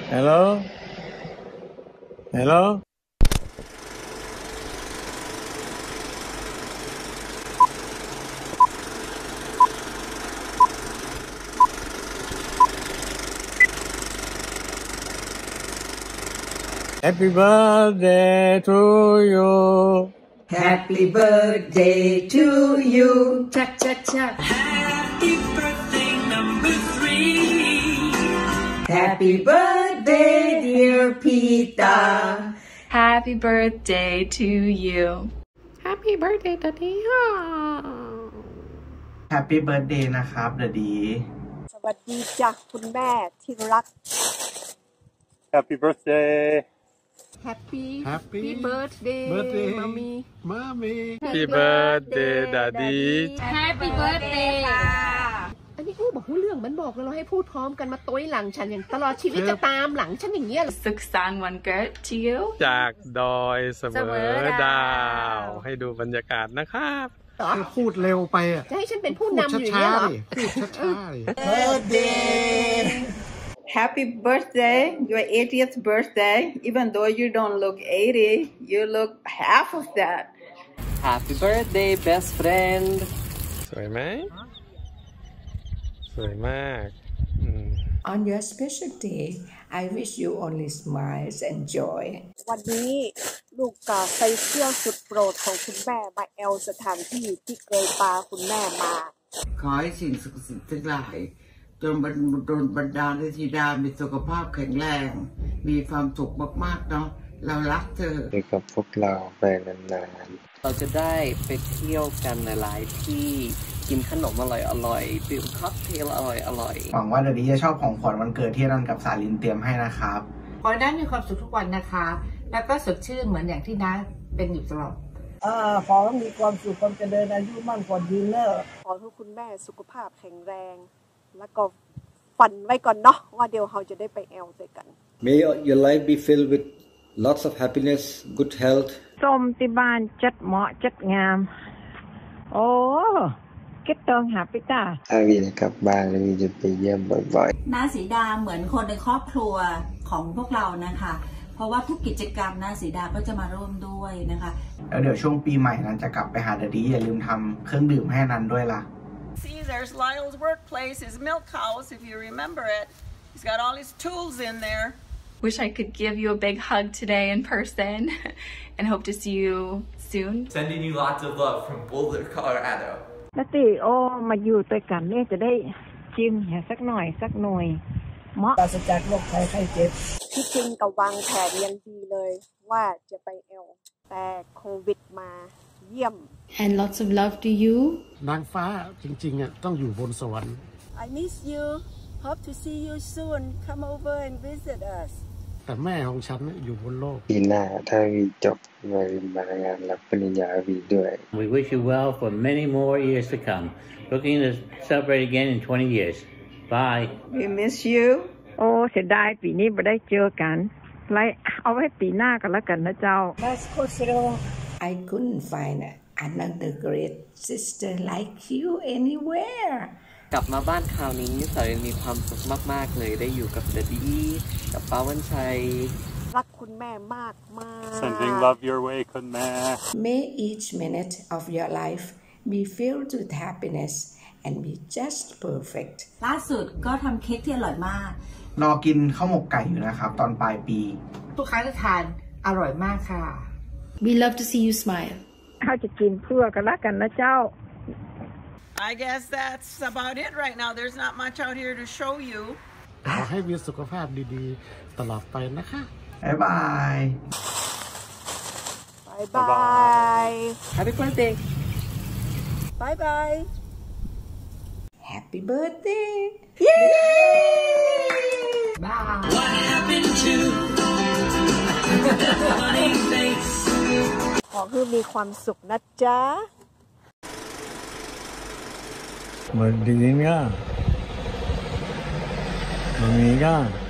Hello? Hello? Happy birthday to you. Happy birthday to you. Cha cha cha. Happy birthday number 3. Happy birthday, dear Peter. Happy birthday to you. Happy birthday Daddy Happy birthday นะครับเดดีสวัสดีจ้ะคุณแม่ที่รัก Happy birthday Happy birthday, Mommy Happy birthday, Daddy. Happy birthday อันนี้บอกเรื่องมันบอกเราให้พูดพร้อมกันมาต้วยหลังฉันอย่างตลอดชีวิตจะตามหลังฉันอย่างเงี้ยสุขสันต์วันเกิด to you จากดอยเสมอดาวให้ดูบรรยากาศนะครับพูดเร็วไปอ่ะจะให้ฉันเป็นผู้นำอยู่อย่างเงี้ยเหรอพูดช้าๆ Birthday. Happy birthday, your 80th birthday. Even though you don't look 80, you look half of that. Happy birthday, best friend. สวยไหมสวยมาก On your special day, I wish you only smiles and joy. วันนี้ลูกกาใส่เสื้อสุดโปรดของคุณแม่มาแอลสถานที่ที่เคยพาคุณแม่มาขอให้สิ่งศักดิ์สิทธิ์ทั้งหลายจนบันดาลให้ธิดามีสุขภาพแข็งแรงมีความสุขมากๆเนาะเรารักเธออยู่กับพวกเราไปนานๆเราจะได้ไปเที่ยวกันหลายที่กินขนมอร่อยๆดื่มค็อกเทลอร่อยหวังว่าเดดีจะชอบของขวัญวันเกิดที่นันกับสาลินเตรียมให้นะครับขอให้น้ามีความสุขทุกวันนะคะแล้วก็สดชื่นเหมือนอย่างที่น้าเป็นอยู่ตลอดขอให้มีความสุขความเจริญอายุมั่นขวัญยืนเนอะขอให้คุณแม่สุขภาพแข็งแรงแล้วก็ฝันไว้ก่อนเนาะว่าเดี๋ยวเราจะได้ไปแอลด้วยกัน May your life be filled with lots of happiness, good health. ส้มที่บ้านจัดเหมาะจัดงามโอ้คิดตรงหาพี่ตาถ้าวีจะกลับบ้านแล้ววีจะไปเยี่ยมบ่อยๆน้าสีดาเหมือนคนในครอบครัวของพวกเรานะคะเพราะว่าทุกกิจกรรมน้าสีดาก็จะมาร่วมด้วยนะคะแล้วเดี๋ยวช่วงปีใหม่นั้นจะกลับไปหาเดดีอย่าลืมทำเครื่องดื่มให้นันด้วยล่ะ See, there's Lyle's workplace, his milk house, if you remember it. He's got all his tools in there. Wish I could give you a big hug today in person and hope to see you soon. Sending you lots of love from Boulder, Colorado. นัตตี้โอมาอยู่ด้วยกันเนี่ยจะได้จิ้มสักหน่อยเหมาะปราศจากโรคภัยไข้เจ็บที่จริงกับวางแผนยังดีเลยว่าจะไปแอลแต่โควิดมาเยี่ยม And lots of love to you นางฟ้าจริงๆอ่ะต้องอยู่บนสวรรค์ I miss you hope to see you soon come over and visit us แต่แม่ของฉันอยู่บนโลกปีหน้าถ้าวีจบมาวินมางานรับปริญญาวีด้วย We wish you well for many more years to come. Looking to celebrate again in 20 years. Bye. We miss you. โอ้เสียดายปีนี้ไม่ได้เจอกันไล่เอาไว้ปีหน้ากันแล้วกันนะเจ้า I couldn't find another great sister like you anywhere กลับมาบ้านคราวนี้สาวมีความสุขมากๆเลยได้อยู่กับเดดี้กับป้าวันชัยรักคุณแม่มาก Sending love your way คุณแม่ May each minute of your life be filled with happiness and be just perfect ล่าสุดก็ทำเค้กที่อร่อยมากรอกินข้าวหมกไก่อยู่นะครับตอนปลายปีทุกครั้งที่ทานอร่อยมากค่ะ We love to see you smile เขาจะกินเพื่อกันแล้วกันนะเจ้า I guess that's about it right now. There's not much out here to show you. ขอให้มีสุขภาพดีๆตลอดไปนะคะบ๊ายบาย Bye Happy birthday Bye bye Happy birthday Yay Bye What happened to funny face ขอให้มีความสุขนะจ๊ะ Magdiin nga. Mamiga.